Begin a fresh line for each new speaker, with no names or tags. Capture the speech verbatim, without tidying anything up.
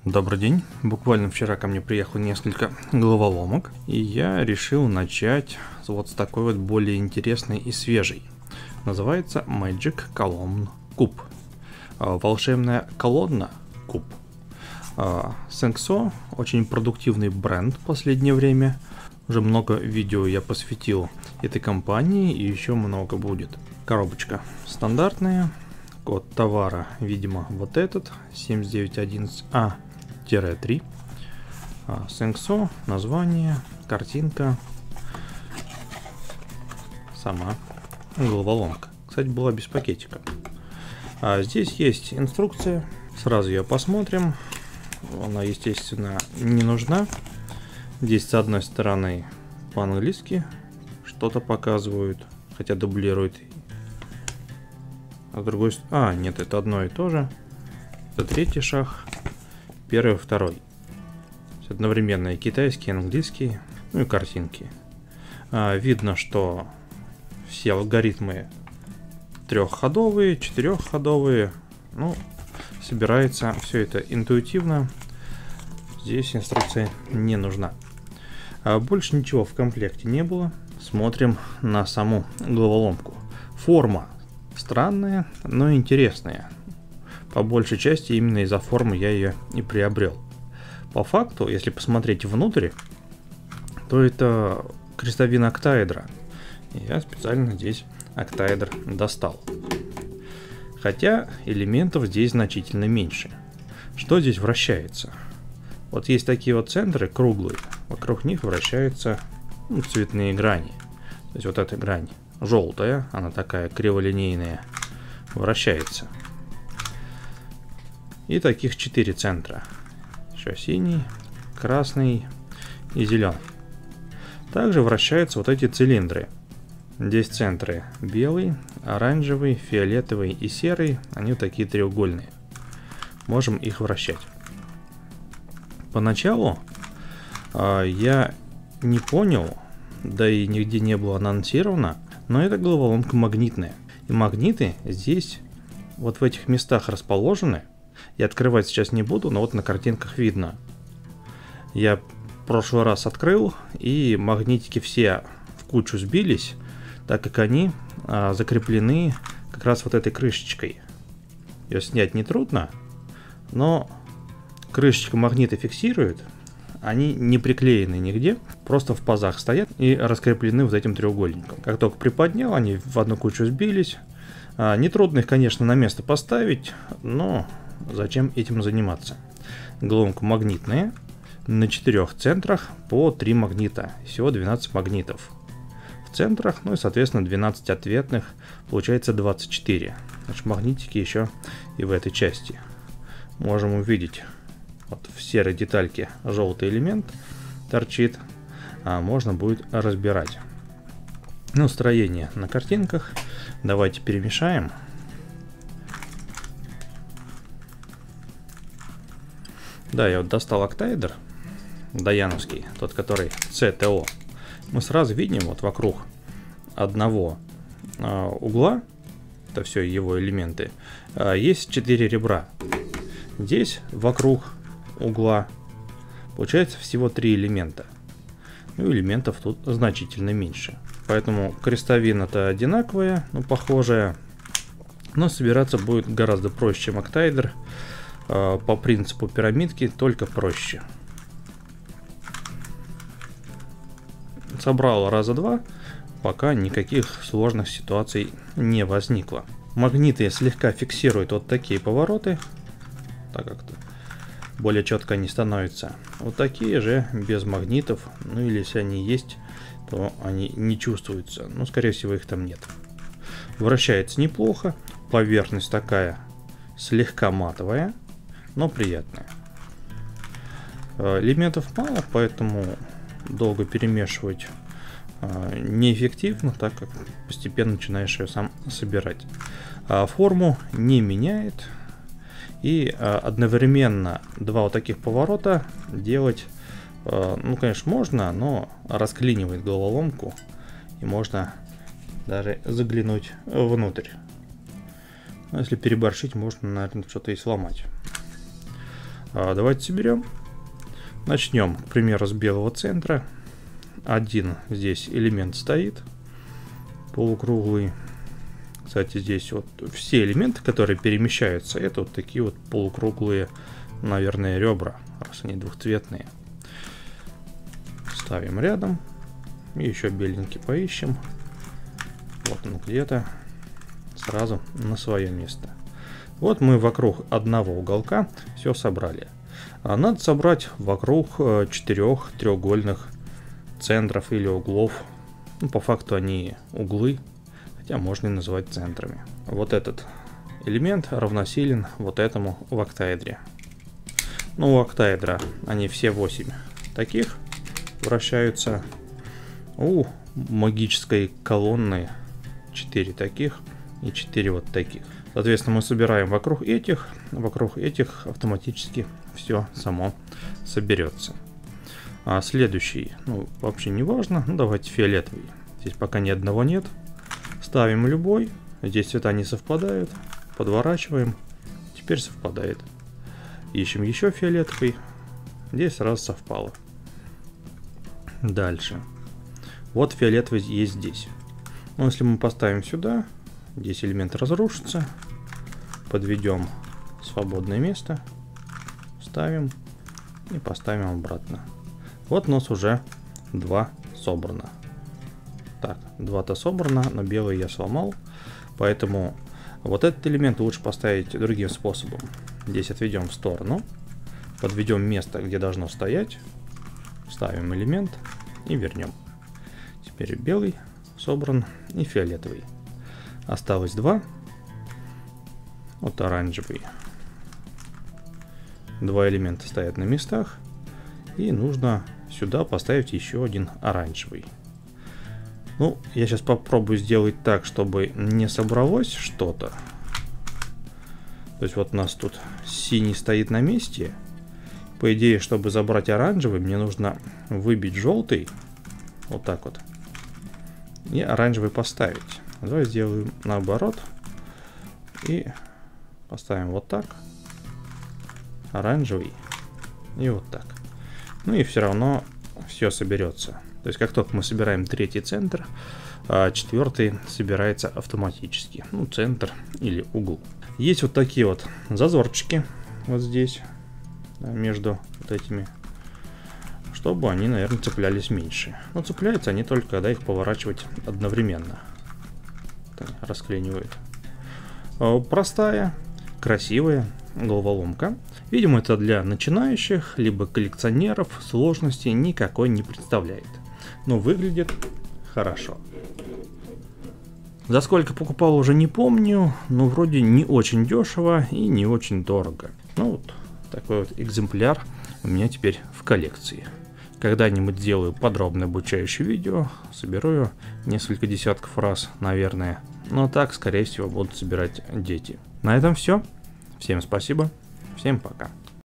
Добрый день. Буквально вчера ко мне приехало несколько головоломок, и я решил начать вот с такой вот более интересной и свежей. Называется Magic Column Cube. Волшебная колонна куб. Sengso очень продуктивный бренд в последнее время. Уже много видео я посвятил этой компании, и еще много будет. Коробочка стандартная. Код товара, видимо, вот этот семь девять один А три. Sengso, название, картинка, сама головоломка. Кстати, была без пакетика. А здесь есть инструкция. Сразу ее посмотрим. Она, естественно, не нужна. Здесь с одной стороны по-английски что-то показывают, хотя дублирует. А с другой стороны... А, нет, это одно и то же. Это третий шаг. Первый, второй. Одновременно и китайский, и английский, ну и картинки. А, видно, что все алгоритмы трехходовые, четырехходовые. Ну, собирается все это интуитивно. Здесь инструкция не нужна. А больше ничего в комплекте не было. Смотрим на саму головоломку. Форма странная, но интересная. По большей части именно из-за формы я ее и приобрел. По факту, если посмотреть внутрь, то это крестовина октаэдра. Я специально здесь октаэдр достал. Хотя элементов здесь значительно меньше. Что здесь вращается? Вот есть такие вот центры круглые. Вокруг них вращаются ну, цветные грани. То есть вот эта грань желтая, она такая криволинейная, вращается. И таких четыре центра. Еще синий, красный и зеленый. Также вращаются вот эти цилиндры. Здесь центры белый, оранжевый, фиолетовый и серый. Они вот такие треугольные. Можем их вращать. Поначалу э, я не понял, да и нигде не было анонсировано, но эта головоломка магнитная. И магниты здесь вот в этих местах расположены. Я открывать сейчас не буду, но вот на картинках видно. Я в прошлый раз открыл, и магнитики все в кучу сбились, так как они а, закреплены как раз вот этой крышечкой. Ее снять нетрудно, но крышечка магнита фиксирует. Они не приклеены нигде, просто в пазах стоят и раскреплены вот этим треугольником. Как только приподнял, они в одну кучу сбились. А, нетрудно их, конечно, на место поставить, но зачем этим заниматься? Головоломка магнитная, на четырех центрах по три магнита, всего двенадцать магнитов. В центрах, ну и соответственно двенадцать ответных, получается двадцать четыре. Значит, магнитики еще и в этой части. Можем увидеть, вот в серой детальке желтый элемент торчит, а можно будет разбирать. Ну, строение на картинках. Давайте перемешаем. Да, я вот достал октаэдр даяновский, тот, который си ти о. Мы сразу видим вот вокруг одного э, угла, это все его элементы, э, есть четыре ребра. Здесь вокруг угла получается всего три элемента. Ну, элементов тут значительно меньше. Поэтому крестовина-то одинаковая, ну, похожая, но собираться будет гораздо проще, чем октаэдр. По принципу пирамидки, только проще. Собрал раза два, пока никаких сложных ситуаций не возникло. Магниты слегка фиксируют вот такие повороты, так как более четко они становятся. Вот такие же без магнитов, ну или если они есть, то они не чувствуются. Ну, скорее всего, их там нет. Вращается неплохо, поверхность такая слегка матовая, но приятная. Элементов мало, поэтому долго перемешивать неэффективно, так как постепенно начинаешь ее сам собирать. Форму не меняет, и одновременно два вот таких поворота делать, ну, конечно, можно, но расклинивает головоломку, и можно даже заглянуть внутрь. Но если переборщить, можно, наверное, что-то и сломать. А, давайте соберем. Начнем, к примеру, с белого центра. Один здесь элемент стоит, полукруглый. Кстати, здесь вот все элементы, которые перемещаются, это вот такие вот полукруглые, наверное, ребра, раз они двухцветные. Ставим рядом. И еще беленький поищем. Вот он где-то. Сразу на свое место. Вот мы вокруг одного уголка все собрали. А надо собрать вокруг четырех треугольных центров или углов. Ну, по факту они углы, хотя можно и называть центрами. Вот этот элемент равносилен вот этому в октаэдре. Ну, у октаэдра они все восемь таких вращаются. У магической колонны четыре таких и четыре вот таких. Соответственно, мы собираем вокруг этих, вокруг этих автоматически все само соберется. А следующий, ну, вообще не важно, ну, давайте фиолетовый. Здесь пока ни одного нет. Ставим любой. Здесь цвета не совпадают. Подворачиваем. Теперь совпадает. Ищем еще фиолетовый. Здесь сразу совпало. Дальше. Вот фиолетовый есть здесь. Но если мы поставим сюда, здесь элемент разрушится. Подведем свободное место. Ставим и поставим обратно. Вот у нас уже два собрано. Так, два-то собрано, но белый я сломал. Поэтому вот этот элемент лучше поставить другим способом. Здесь отведем в сторону. Подведем место, где должно стоять. Ставим элемент и вернем. Теперь белый собран и фиолетовый. Осталось два. Вот оранжевый. Два элемента стоят на местах. И нужно сюда поставить еще один оранжевый. Ну, я сейчас попробую сделать так, чтобы не собралось что-то. То есть вот у нас тут синий стоит на месте. По идее, чтобы забрать оранжевый, мне нужно выбить желтый. Вот так вот. И оранжевый поставить. Давай сделаем наоборот. И поставим вот так. Оранжевый. И вот так. Ну и все равно все соберется. То есть как только мы собираем третий центр, четвертый собирается автоматически. Ну, центр или угол. Есть вот такие вот зазорчики вот здесь, между вот этими, чтобы они, наверное, цеплялись меньше. Но цепляются они только, когда их поворачивать одновременно. Расклинивает. Простая, красивая головоломка. Видимо, это для начинающих, либо коллекционеров, сложности никакой не представляет. Но выглядит хорошо. За сколько покупал, уже не помню, но вроде не очень дешево и не очень дорого. Ну вот такой вот экземпляр у меня теперь в коллекции. Когда-нибудь сделаю подробное обучающее видео, соберу несколько десятков раз, наверное. Но так, скорее всего, будут собирать дети. На этом все. Всем спасибо. Всем пока.